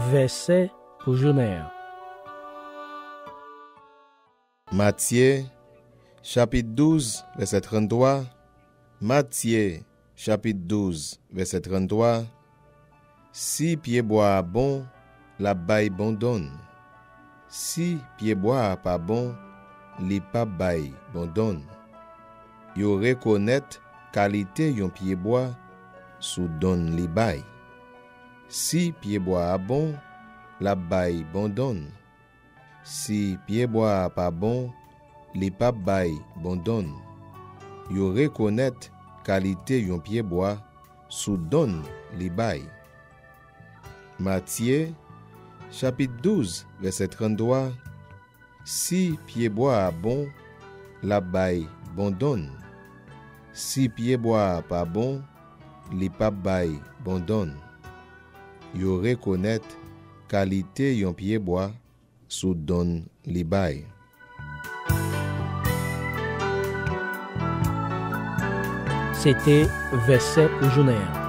verset pour journée. Matthieu, chapitre 12, verset 33. Matthieu, chapitre 12, verset 33. Si pied bois bon, la baille bon donne. Si pied bois pas bon, li pas baille bon donne. Yo reconnaître qualité yon pied bois sous donne li baille. Si pied bois bon, la baille bon donne. Si pied bois pas bon, li pas baille bon donne. Yo reconnaître qualité yon pied bois sous donne li baille. Matthieu, chapitre 12, verset 33. Si pied bois bon, la baille bon donne. Si pied bois pas bon, li pas baille bon donne. Yo reconnaître qualité yon pied bois sous donne li baille. C'était verset pour journée.